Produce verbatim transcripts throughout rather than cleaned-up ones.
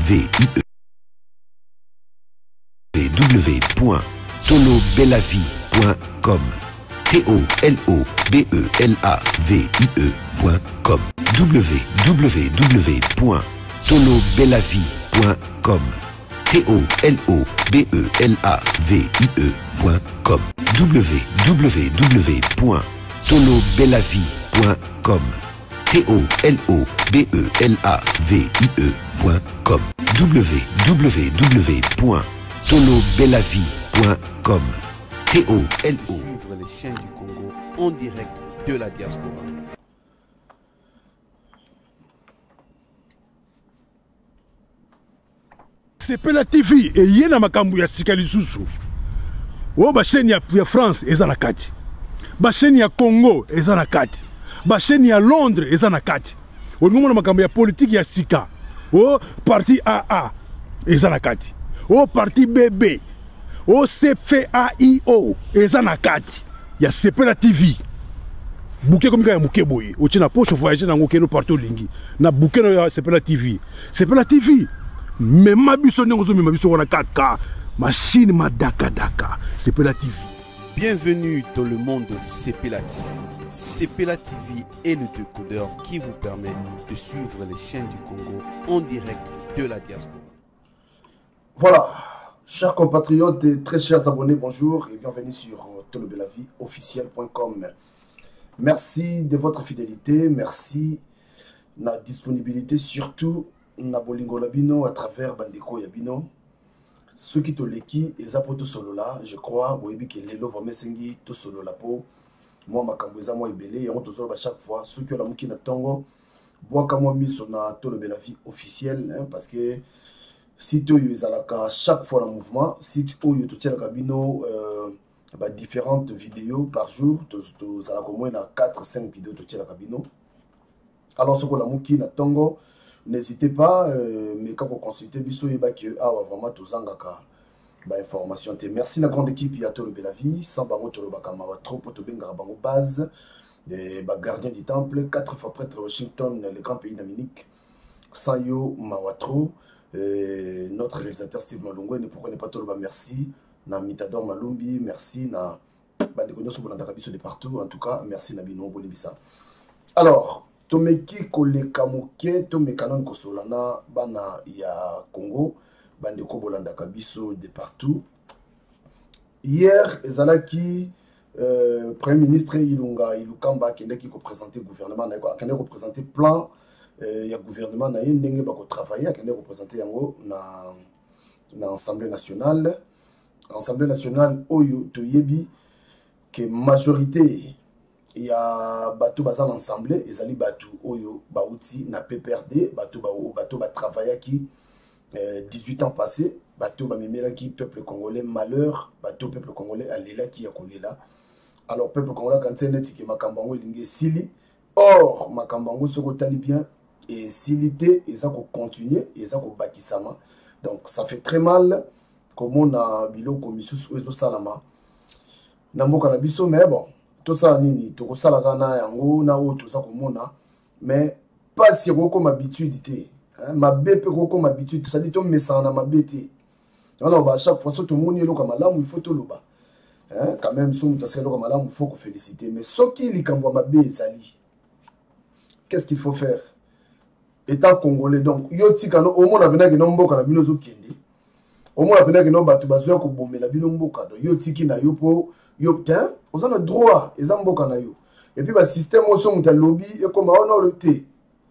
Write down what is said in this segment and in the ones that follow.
V I E. w w w point tolo bella vie point com. T O L O B E L A V I E point com. w w w point tolo bella vie point com. T O L O B E L A V I E point com. w w w point tolo bella vie point com. T O L O B E L A V I E point com. w w w point tolo bella vie point com. T O L O. Suivre les chaînes du Congo en direct de la diaspora. Sepela T V et yena makambu ya sika lisusu. O ba chaîne ya, ya France eza na kati. Ba chaîne ya Congo eza na kati. Ba chaîne ya Londres eza na kati. O ngomona makambu ya politique ya sika. O parti A A eza na kati. O parti B B. O C F A I O eza na kati. Ya Sepela T V. Bouquet comme ya muke boye. O tina poche voyager na ngokeno partout lingi. Na bouquet no ya Sepela T V. Sepela T V. Mais ma biso n'engo mi ma biso wana quatre K machine ma daka daka Sepela T V. Bienvenue dans le monde de Sepela T V. Sepela T V est le décodeur qui vous permet de suivre les chaînes du Congo en direct de la diaspora. Voilà, chers compatriotes et très chers abonnés, bonjour et bienvenue sur tolo bella vie officiel point com. Merci de votre fidélité, merci de la disponibilité, surtout na bolingo na bino à travers bandeko ya bino. Ceux qui to leki et zapo to solo là, je crois, boyebi que lelo va mesengi to solo la po. Moi makambo eza moi ebele et on to solo ba chaque fois ceux qui la muki na tongo bois ka moi miso na tolo bella vie officiel hein, parce que si to yo ezalaka chaque fois le mouvement, si to yo to tiela kabino euh bah, différentes vidéos par jour, to to zalaka moins na quatre cinq vidéos to tiela kabino. Alors ce que la muki na tongo n'hésitez pas, euh, mais quand vous consultez, biso yeba que ah vraiment tout zangaka ba information te. Merci la grande équipe ya tolo bella vie, sans bango tolo bakama wa trop to benga bango base de ba gardien du temple, quatre fois prêtre Washington, le grand pays d'Amérique. Sans yo mawatro, euh, notre réalisateur Steve Malungo, ne pourquoi ne pas tolo ba merci na Mitador Malumbi, merci na bandeko nyoso bolanda biso de partout. En tout cas, merci na bino bolibisa. Alors tomeki koleka moke tomekana kosolana bana ya Congo bandeko bolanda kabiso de partout. Hier ezalaki euh, premier ministre Ilunga Ilukamba kendeki ko présenter gouvernement na ko kendeki ko présenter plan euh, ya gouvernement na ndenge ba ko travailler kendeki ko présenter yango na na Assemblée nationale. Assemblée nationale oyo toyebi que majorité il y a bateau bazal ensemble et zali bateau oyo bauti na P P R D bateau ba bateau ba travailler qui dix-huit ans passés bateau ba memela qui peuple congolais malheur bateau peuple congolais alela qui a collé là. Alors peuple congolais quand c'est net que makambango lingi sili or makambango soko tali bien et silité et ça ko continuer et ça ko bakisama. Donc ça fait très mal comme on a biloko misusu ezo salama na mboka na biso mais bon tout ça nini to ko sala kana yango na o to ça komona mais pas si ko ma habitude té ma bépé ko comme habitude ça dit to messana na mabete alors bah chaque fois surtout moni lo comme malamu il faut to loba hein quand même son to selo comme malamu il faut ko féliciter mais ce qui li kambo mabe ezali qu'est-ce qu'il faut faire étant congolais donc yo tikano au monde abena ke no mboka na bino zo kende au monde abena ke no batu bazo ko bomela bino mboka do yo tiki na yo po yo putain on a le droit et ça mboka na yo et puis ba système au son de lobby et comme on a le thé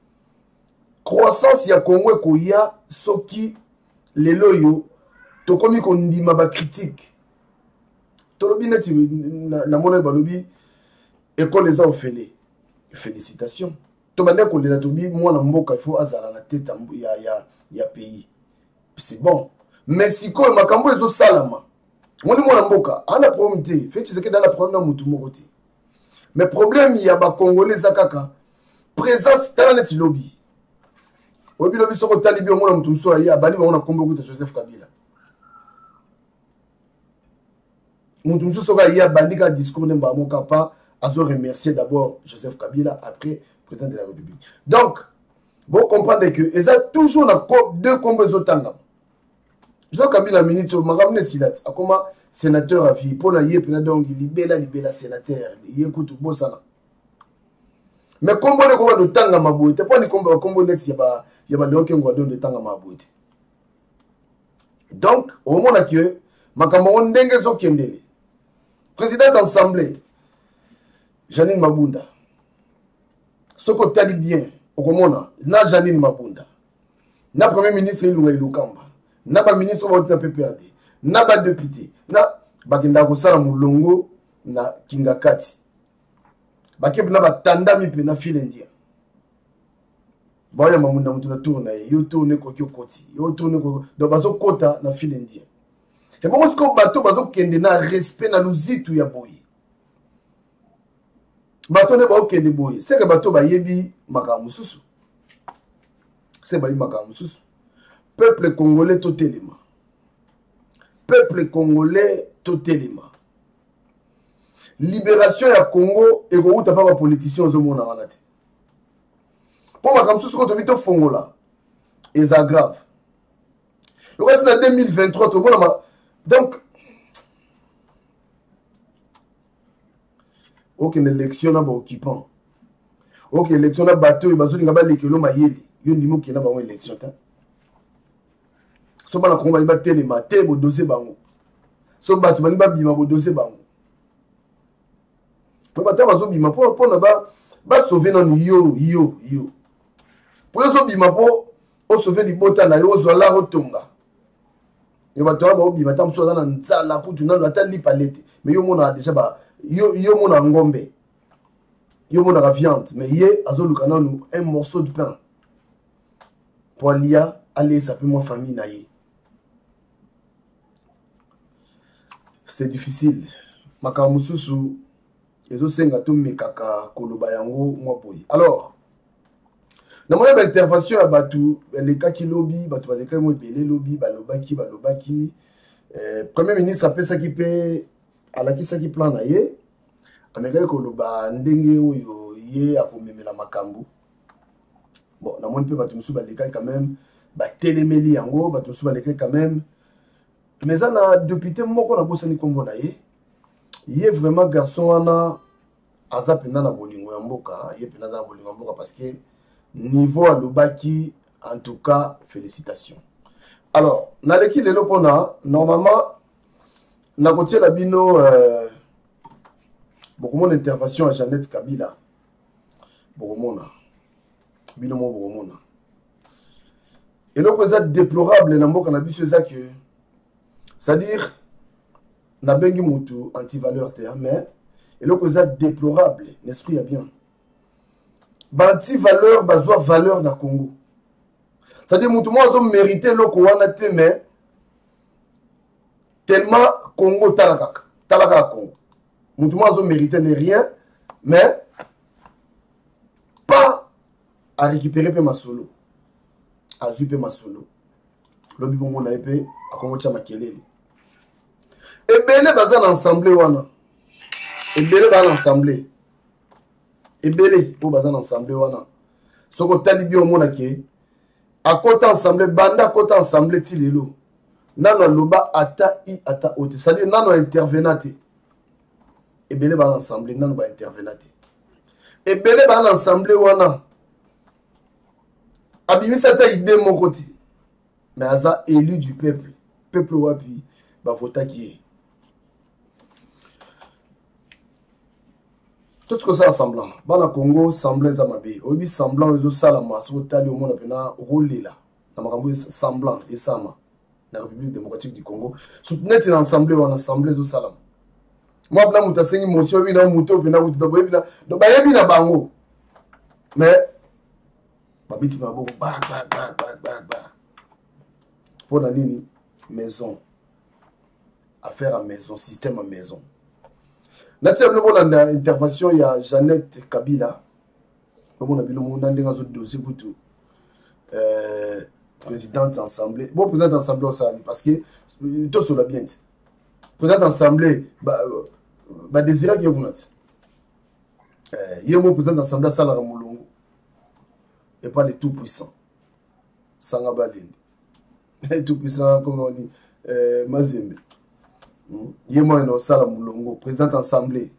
croissance ya Congo ko ya soki les loyo to komi ko ndima ba critique to lobby neti na mona ba lobby école les a ofélé félicitations to bande ko le to bi moi na mboka il faut azala na tête ya ya ya pays c'est bon mais si ko makambo ezo salama on est mon mboka ana problème té fait que c'est que dans la problème na mutu mokoti mais problème il y a ba congolais zakaka présence dans net lobby obi lobby soko talibi on mutu mso ya bani ba on a kombo kuta Joseph Kabila mutu mso soko ya bandika discours nemba mokapa azo remercier d'abord Joseph Kabila après président de la République donc Vous comprenez que ils ont toujours deux combats aux tangam. Je dois Kabila minute, Magam Nesilat, à comment sénateur à vie, pour la yé, donc il libéra, libéra sénateur, il écoute Bossana. Mais combo de combat de tanga maboué, t'es pas ni combo combo net, il y a il y a le guadon de tanga maboué. Donc, au moment que Makamon Dengezo Kendele, président d'Assemblée, Janine Mabunda, ce que tu as dit bien, au Komona, na Janine Mabunda, na premier ministre Ilunga Ilukamba, na pas ministre de P P R D, na pas député, na Bakinda Kosara Moulongo, na Kingakati. Bakep na batanda mi pe na fil indien. Baya mamunda mutu na tourna yo tourne ko koti. Yo tourne ko do bazo kota na fil indien. Et bon ce ko bato bazo kende na respect na luzitu ya boyi. Bato ne ba okende boyi. C'est que bato ba yebi makamu susu. C'est ba yi makamu susu. Peuple congolais totalement. Peuple congolais totalement. Libération ya Congo et go uta pas politicien aux hommes na te. Pour ma comme ce que tu fongola. Et ça grave. Le reste en deux mille vingt-trois to bona donc OK l'élection na ba occupant. OK élection na bateau bazo linga ba lekelo mayeli. Yo ndimo ke na ba élection ta. So bana ko ba tele maté bo dossier bango. So batu bani ba bima bo dossier bango. Pour pour pour ba sauver non yo yo yo pour so bima pour o sauver li bota na yo zo la rotonga yo ba to ba bima tam so na ntsala putu na ata li palette mais yo mona déjà ba yo yo mona ngombe yo mona la viande mais yé azoluka na nous un morceau de pain pour lia aller ça peut moi famille na yé c'est difficile makamususu. Alors, dans mon intervention à Batou, les cas qui lobby, Batou va déclarer moi belé lobby, balobaki, balobaki. Premier ministre appelle ça qui paie, à la qui ça qui plan naie. Américain koloba ndenge oyo yé a komeme la makambu. Bon, dans mon pays Batou musu ba les cas quand même, ba téléméli yango, Batou musu ba les cas quand même. Mais ça na député moko na bossa ni kombo naie. Il est vraiment garçon ana aza pena na bolingo ya mboka ye pena na bolingo ya mboka parce que niveau à lobaki en tout cas félicitations. Alors na leki lelo pona normalement na kotie la bino euh, beaucoup mon intervention à Jeannette Kabila beaucoup mona bino mo beaucoup mona et donc ça déplorable na mboka na biso ça que c'est-à-dire na bengi mutu anti-valeur terre, mais et le cause déplorable, l'esprit est bien. Anti-valeur, bazwa valeur na Congo. C'est-à-dire mutu moi ont mérité le kouana te mais tellement Congo talakaka, talaka Congo. Mutu moi ont mérité ne rien, mais pas à récupérer pe ma solo, à zuper ma solo. Lobi bon mon épée à Congo chama kelele. Et belé bazan ensemble wana. Et belé bazan ensemble. Et belé pour bazan ensemble wana. Soko tali bi omona ke à côté ensemble banda côté ensemble tilelo. Nano loba ata i ata ote. Ça dit nano intervenate. Et belé bazan ensemble nano ba intervenate. Et belé bazan ensemble wana. Abimisa ta idée mon côté. Mais aza élu du peuple. Peuple wapi ba vota qui tout ce que ça semblant. Bana Congo semblant zamabe. Obi semblant ezo salama so tali au monde pena rôle là. Na makambo semblant et sama. La République démocratique du Congo. Soutenez une assemblée ou en assemblée ezo salam. Moi bna mutasengi monsieur bi na muto pena wuti do boyebi na do bayebi na bango. Mais babiti ma boko ba ba ba ba ba ba. Pour la nini maison. Affaire à maison, système à maison. Natia nous avons intervention il y a Jeannette Kabila. Comme on a vu le monde dans un dossier pour tout. Euh, présidente assemblée. Bon présidente assemblée aussi parce que tout sur la bien. Présidente assemblée bah bah désirer que vous n'êtes. Euh, il y a mon président assemblée ça la Mulongo. et pas les tout-puissants. Sanga Balende. Les tout-puissants, comme on dit, euh, Mazembe. Yémo no Sala Moulongo, président d'Assemblée.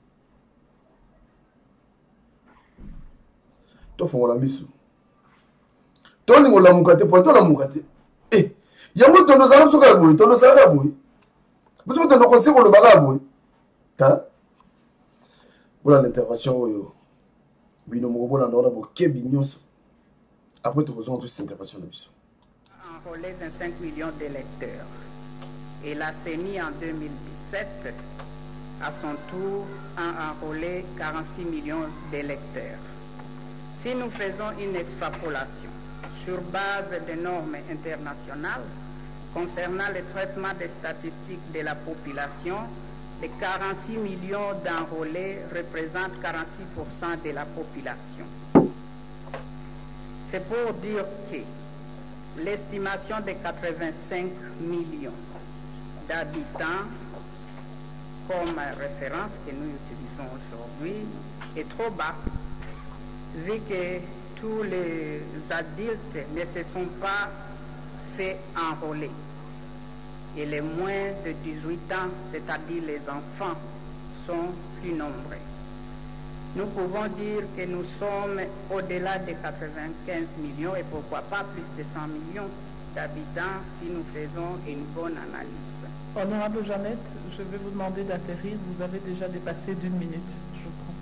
To font la mission. Tony ngola mukate, point to la mukate. Eh, yango tondo sala soka boy, tondo sala boy. Vous savez tondo conseil ko le baga boy. Ta. Voilà l'intervention oyo. Bino mo bona ndona bo kebi nyonso. Après tu rejoins toute cette intervention de mission. Enrôlé vingt-cinq millions d'électeurs. Et la C E N I en deux mille dix-sept, à son tour, a enrôlé quarante-six millions d'électeurs. Si nous faisons une extrapolation sur base de normes internationales concernant le traitement des statistiques de la population, les quarante-six millions d'enrôlés représentent quarante-six pour cent de la population. C'est pour dire que l'estimation de quatre-vingt-cinq millions d'habitants comme référence que nous utilisons aujourd'hui est trop bas, vu que tous les adultes ne se sont pas fait enrôler. Et les moins de dix-huit ans, c'est-à-dire les enfants, sont plus nombreux. Nous pouvons dire que nous sommes au-delà de quatre-vingt-quinze millions et pourquoi pas plus de cent millions d'habitants si nous faisons une bonne analyse. Honorable Jeannette, je vais vous demander d'atterrir. Vous avez déjà dépassé d'une minute. Je prends.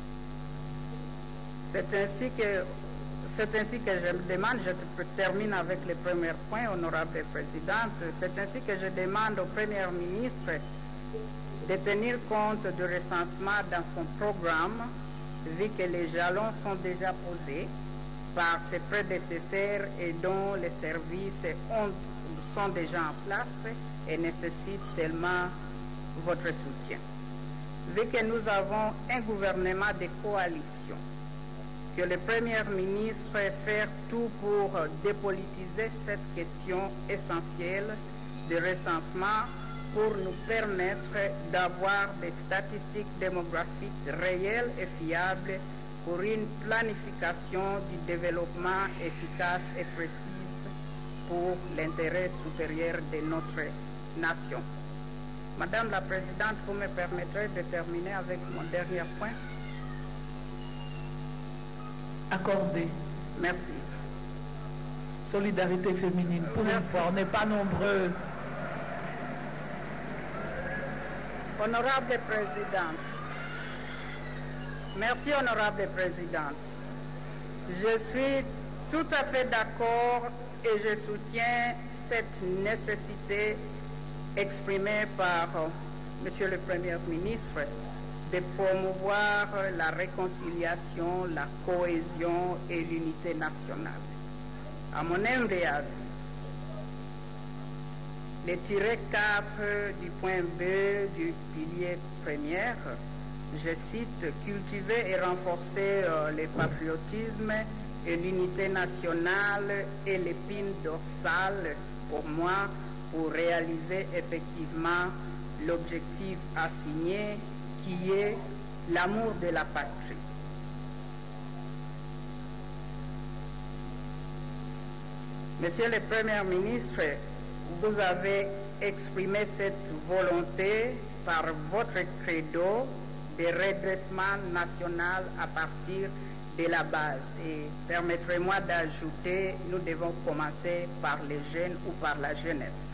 C'est ainsi que C'est ainsi que je demande, je termine avec le premier point, honorable présidente, c'est ainsi que je demande au Premier ministre de tenir compte du recensement dans son programme, vu que les jalons sont déjà posés par ses prédécesseurs et dont les services ont, sont déjà en place et nécessitent seulement votre soutien. Vu que nous avons un gouvernement de coalition, que le Premier ministre fait tout pour dépolitiser cette question essentielle de recensement pour nous permettre d'avoir des statistiques démographiques réelles et fiables pour une planification du développement efficace et précise pour l'intérêt supérieur de notre nation. Madame la Présidente, vous me permettrez de terminer avec mon dernier point? Accordé. Merci. Solidarité féminine. Pour une fois, on n'est pas nombreuses. Honorable Présidente, merci Honorable Présidente. Je suis tout à fait d'accord et je soutiens cette nécessité exprimée par Monsieur le Premier ministre de promouvoir la réconciliation, la cohésion et l'unité nationale. À mon humble avis, le tiret quatre du point B du pilier premier, je cite, cultiver et renforcer euh, le patriotisme et l'unité nationale et l'épine dorsale, pour moi, pour réaliser effectivement l'objectif assigné qui est l'amour de la patrie. Monsieur le Premier ministre, vous avez exprimé cette volonté par votre credo de redressement national à partir de la base. Et permettez-moi d'ajouter, nous devons commencer par les jeunes ou par la jeunesse.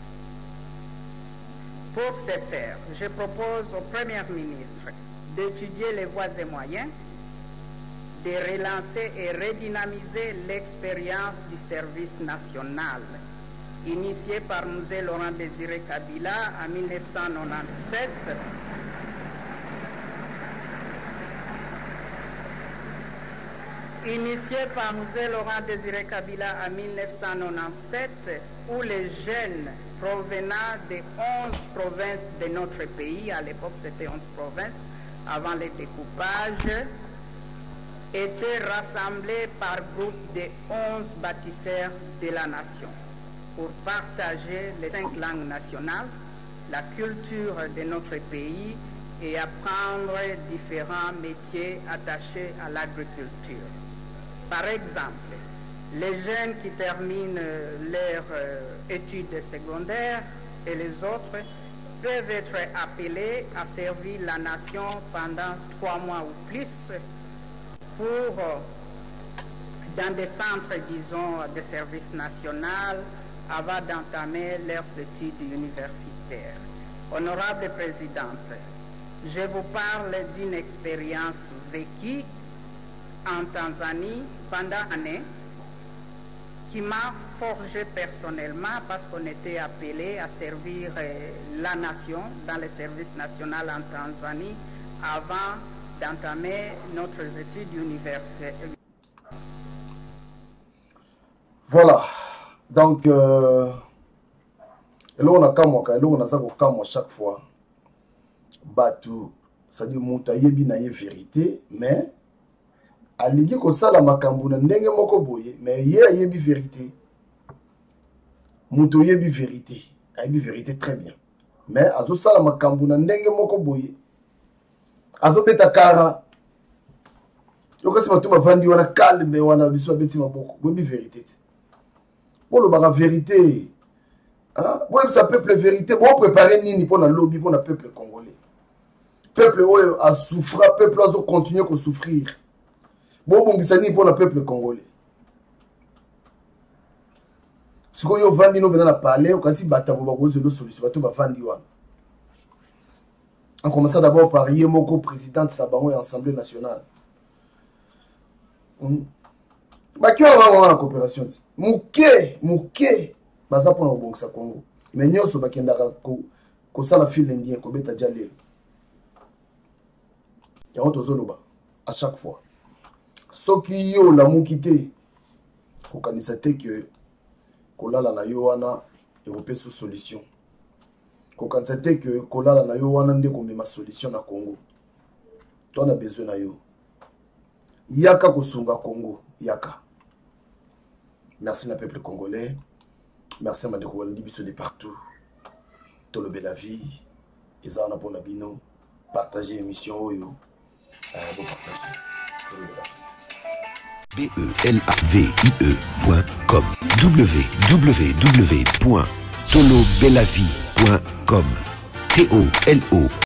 Pour ce faire, je propose au Premier ministre d'étudier les voies et moyens, de relancer et redynamiser l'expérience du service national, initié par M. Laurent Désiré Kabila en mille neuf cent quatre-vingt-dix-sept. Initié par M. Laurent Désiré Kabila en mille neuf cent quatre-vingt-dix-sept, où les jeunes provenant des onze provinces de notre pays, à l'époque c'était onze provinces, avant le découpage, étaient rassemblés par groupe de onze bâtisseurs de la nation pour partager les cinq langues nationales, la culture de notre pays et apprendre différents métiers attachés à l'agriculture. Par exemple, les jeunes qui terminent leurs euh, études secondaires et les autres peuvent être appelés à servir la nation pendant trois mois ou plus pour, euh, dans des centres, disons, de service national, avant d'entamer leurs études universitaires. Honorable Présidente, je vous parle d'une expérience vécue en Tanzanie pendant une année qui m'a forgé personnellement parce qu'on était appelé à servir euh, la nation dans le service national en Tanzanie avant d'entamer notre étude universitaire. Voilà. Donc, euh, là on a kamwaka, là on a ça kamwa chaque fois. Batu, ça dit muta yebi na ye vérité, mais alingi ko sala makambu na ndenge moko boye, mais ye yebi vérité. Muto yebi vérité, yebi vérité très bien. Mais azo sala makambu na ndenge moko boye. Azo beta kara. Yo kasi batu bavandi wana calme wana biso beti maboko, yebi vérité. Pour le vérité, hein? Bon, ça peuple vérité, bon préparer nini pour le lobby pour le peuple congolais. Peuple a souffert, peuple a continué à souffrir. Bon bon gisani pour le peuple congolais. Si vous avez vendu nous venons à parler, vous avez bata vous avez une solution, vous avez vendu wan. On commence d'abord par Yemoko président de Sabango et Assemblée nationale. Hmm. Baki wa la coopération muke muke baza pona obongisa Congo mais nyonso bakendaka ko ko sala fil indien ko beta jalel ya on tozoloba à chaque fois soki yo la mukité ko kanisa te que ko lala na yo wana et sous solution ko kanisa te que ko lala na yo wana nde ko mema solution na Congo to na besoin na yo yaka ko sunga Congo yaka. Merci le peuple congolais. Merci à Mandeko Ndibiso de partout. Tout le bel la vie. Et ça, on a pour Nabino. Partagez l'émission. Vous partagez. B E L A V I E point com w w w point tolo belavie point com T O L O